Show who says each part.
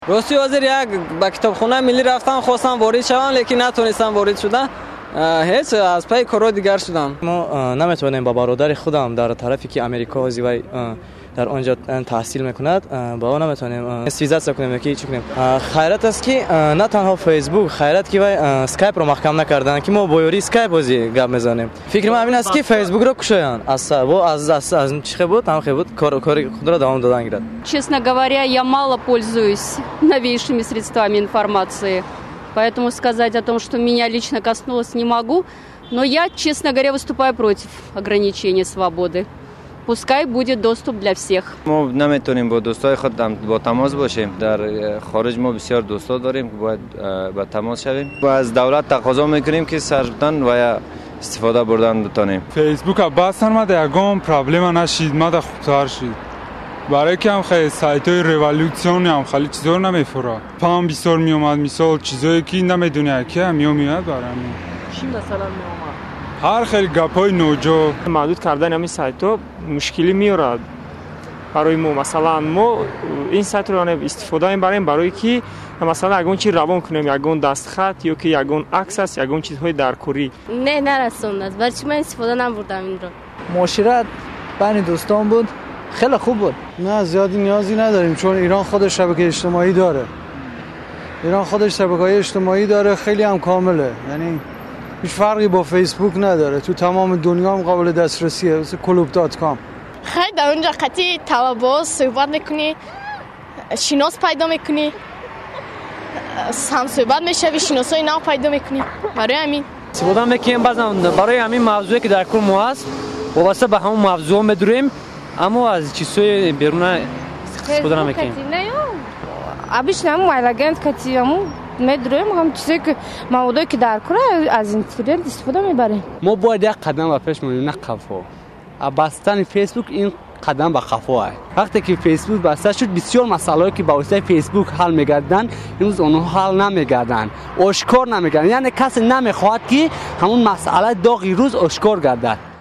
Speaker 1: راستی حاضر یک به کتابخانه ملی رفتن خواستم وارد شوم لیکن نتونستم وارد شدم. هیچ از پای کارو دیگر شدم.
Speaker 2: ما نمیتونیم با برادر خودم در طرفی که امریکا وی در آنجا تحصیل میکند با اون نمیتونیم سویزت کنیم که چی کنیم. خیرت است که نه تنها فیسبوک خیرت که وی اسکایپ رو محکم نکردن که ما با یوری اسکایپ بازی گپ میزنیم. فکر من همین است که فیسبوک رو کشیدن. از چی بود هم بود کار خود را دوام دادن گرفت.
Speaker 3: Честно говоря, я мало пользуюсь новейшими средствами информации. Поэтому сказать о том, что меня лично коснулось, не могу. Но я, честно говоря, выступаю против ограничения свободы. Пускай будет доступ для всех.
Speaker 4: ما نمیتونیم با دوستای خود با تماس باشیم. در خارج ما بسیار دوستا داریم که باید با تماس شویم. و از دولت تقاضا میکنیم که سرتن و استفاده بردن بتونیم.
Speaker 5: فیسبوک بستن ما یگام پرابلم نشید ما خوبتر شد. برای که هم خیلی سایتای ریولوشن هم خیلی چیزا نمیفره. پام بیشتر میومد مثال چیزایی که نمیدونه که میومد برام.
Speaker 1: چی مثلا میومد؟
Speaker 5: هر خیلی گپای نوجا
Speaker 6: محدود کردن همین سایت‌ها مشکلی میاره برای ما. مثلا ما این سایت رو استفاده ایم برای که مثلا یگون چی روان کنیم یگون دستخط یا که یگون عکس است یگون چیزهای درکوری
Speaker 7: نه نرسوند است برای چی من استفاده نبردم این رو.
Speaker 8: معاشرت بین دوستان بود خیلی خوب بود.
Speaker 9: نه زیادی نیازی نداریم چون ایران خودش شبکه اجتماعی داره. ایران خودش شبکه‌های اجتماعی داره خیلی هم کامله. یعنی هیچ فرقی با فیسبوک نداره. تو تمام دنیا هم قابل دسترسیه. مثل club.com.
Speaker 7: خیلی در اونجا قطعی توابع صحبت میکنی شناس پیدا میکنی هم صحبت میشوی شناسای نو پیدا میکنی. برای همین
Speaker 1: استفاده میکنیم برای همین موضوعی که در کل ما هست وابسته به همون موضوع میدوریم اما از چیزای بیرون استفاده نمیکنیم.
Speaker 10: обычно موبایل کتیامو میدوریم هم چیزی که موادی که در کره از اینترنت استفاده میبریم.
Speaker 11: ما باید یک قدم به پیش بریم نه قفا. بستن فیسبوک این قدم به قفا است. وقتی که فیسبوک بسته شد بسیار مسائلی که با واسطه فیسبوک حل میگردن امروز اونها حل نمیگردن آشکار نمیگردن. یعنی کسی نمیخواد که همون مسئله داغی روز آشکار گردد.